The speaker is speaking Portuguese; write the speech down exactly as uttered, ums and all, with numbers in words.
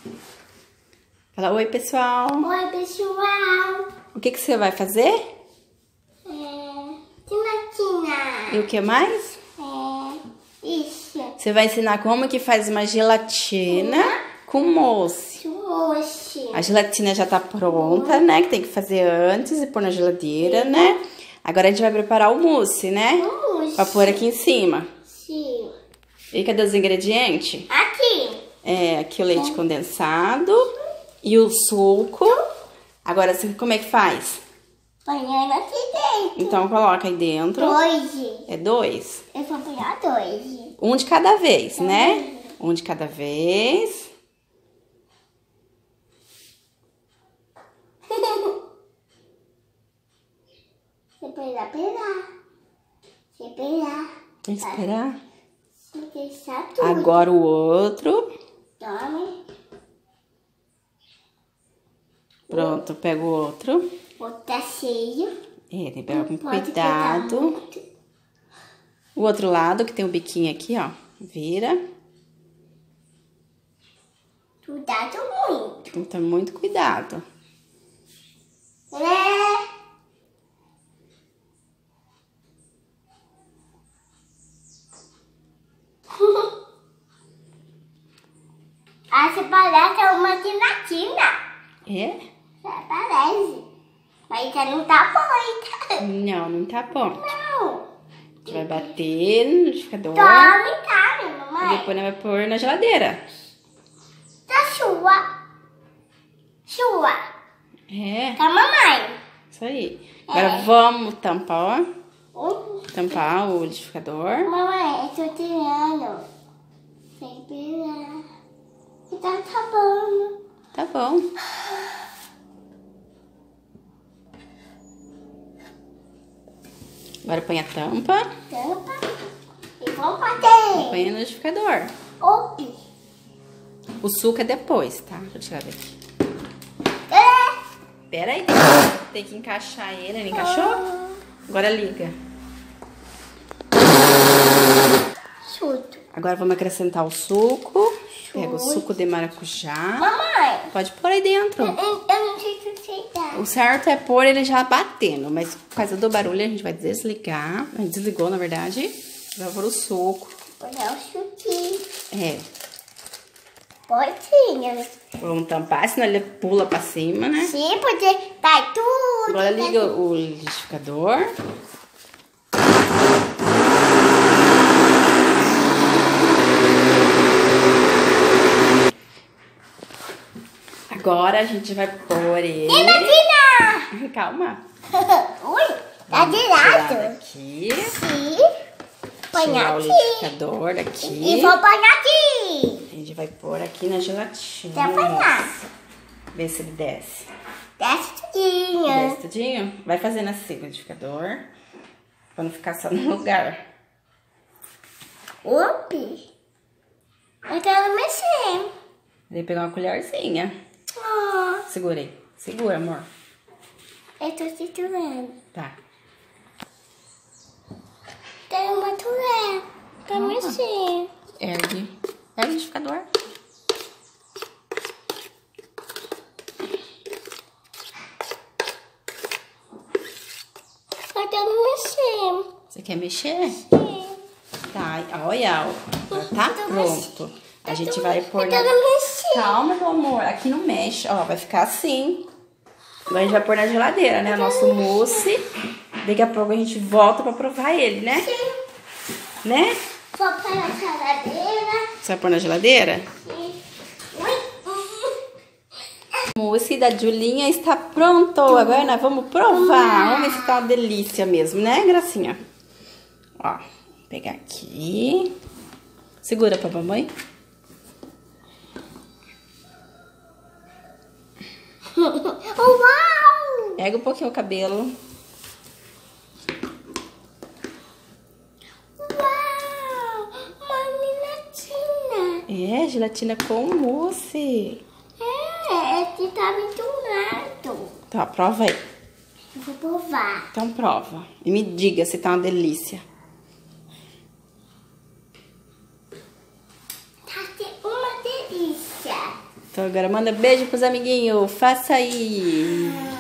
Fala oi, pessoal. Oi, pessoal. O que que você vai fazer? É... Gelatina. E o que mais? É... Isso. Você vai ensinar como que faz uma gelatina com mousse. Mousse. A gelatina já tá pronta, né? Que tem que fazer antes e pôr na geladeira, né? Agora a gente vai preparar o mousse, né? Mousse. Pra pôr aqui em cima. Sim. E cadê os ingredientes? Aqui. É, aqui o leite condensado e o suco. Agora, assim, como é que faz? Banhando aqui dentro. Então, coloca aí dentro. Dois. É dois. Eu vou banhar dois. Um de cada vez, né? Um de cada vez. Você precisa pegar. Você pegar. Tem que esperar. Você deixar tudo. Agora o outro. Tome. Pronto, pega o outro. Botar cheio. É, tem que pegar com Pode pegar cuidado. muito. O outro lado, que tem o biquinho aqui, ó. Vira. Cuidado muito. Tem que ter muito cuidado. É. Ah, você parece uma gelatina. É? Você parece. Mas você não tá bom, hein? Não, não tá bom. Não. A gente vai bater no liquidificador. Tome, tá, E mamãe. depois nós vai pôr na geladeira. Tá sua. Sua. É, Tá, mamãe. isso aí. Agora vamos tampar, ó. Hum. Tampar o liquidificador. Mamãe, eu tô tirando. Sem pegar. E tá acabando. Tá bom. Agora põe a tampa. Tampa. E vamos bater. Põe no liquidificador. Opi. O suco é depois, tá? Deixa eu tirar daqui. É. Pera aí, tem que, tem que encaixar ele. Ele encaixou? Agora liga. Chuto. Agora vamos acrescentar o suco. Pega o Chute. suco de maracujá. Mamãe. Pode pôr aí dentro. Eu, eu não sei se você dá. O certo é pôr ele já batendo, mas por causa do barulho a gente vai desligar. A gente desligou, na verdade. Vai pôr o suco. Olha o chutinho. É. Pode, né? Vamos tampar, senão ele pula pra cima, né? Sim, porque tá tudo. Agora liga o liquidificador. Agora a gente vai pôr ele... Imagina! Calma. Ui, tá de Tirar lado. daqui. Sim. Põe Tirar o aqui. liquidificador daqui. E vou pôr aqui. A gente vai pôr aqui na gelatina. Quer apanhar? Ver se ele desce. Desce tudinho. Desce tudinho? Vai fazendo assim o liquidificador. Pra não ficar só no lugar. Upi. Eu quero mexer. Vou pegar uma colherzinha. Oh, Segura aí. Segura, amor. eu tô segurando. Tá. Tem uma colher. Quero Ah. mexer. Ergue. Ergue o liquidificador. Eu quero mexer. Você quer mexer? Sim. Tá. Olha, ó. Tá pronto. A gente vai pôr Eu na... quero mexer. Calma, meu amor. Aqui não mexe. Ó, vai ficar assim. Agora a gente vai pôr na geladeira, né? Nosso mousse. Daqui a pouco a gente volta pra provar ele, né? Sim. Né? Vou pôr na geladeira. Você vai pôr na geladeira? Sim. Ui. O mousse da Julinha está pronto. Agora nós vamos provar. Vamos ver se tá uma delícia mesmo, né, Gracinha? Ó, vou pegar aqui. Segura pra mamãe. Uau! Pega um pouquinho o cabelo. Uau! Uma gelatina. É, gelatina com mousse. É, esse tá misturado. Tá, prova aí. Eu vou provar. Então prova. E me diga se tá uma delícia. Tá uma delícia. Então agora manda beijo pros amiguinhos. Faça aí.